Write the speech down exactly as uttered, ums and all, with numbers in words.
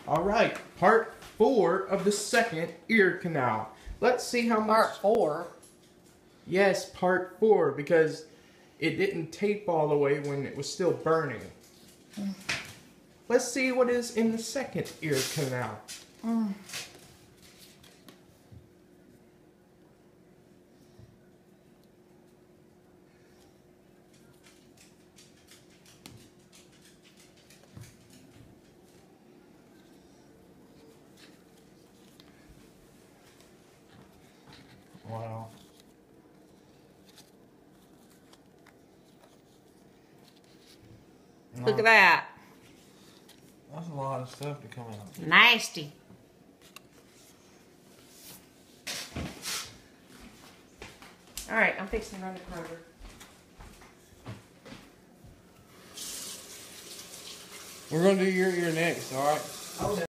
All right, part four of the second ear canal. Let's see how much. Part four? Yes, part four, because it didn't tape all the way when it was still burning. Mm. Let's see what is in the second ear canal. Mm. Wow. Look at that. That's a lot of stuff to come out. Nasty. All right, I'm fixing to run to Kroger. We're gonna do your ear next, all right?